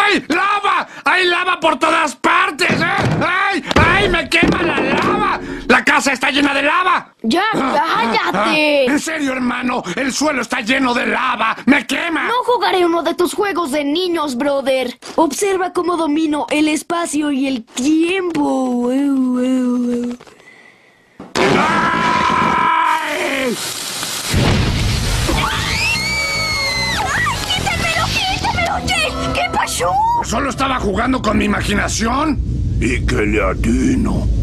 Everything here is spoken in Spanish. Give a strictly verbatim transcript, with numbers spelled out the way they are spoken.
¡Ay! ¡Lava! ¡Hay lava por todas partes! ¿eh? ¡Ay! ¡Ay! ¡Me quema la lava! ¡La casa está llena de lava! ¡Ya, cállate! En serio, hermano, el suelo está lleno de lava. ¡Me quema! No jugaré uno de tus juegos de niños, brother. Observa cómo domino el espacio y el tiempo. ¡Ay! ¡Quítamelo, quítamelo! ¿Qué? ¿Qué pasó? Solo estaba jugando con mi imaginación. ¿Y qué le atino?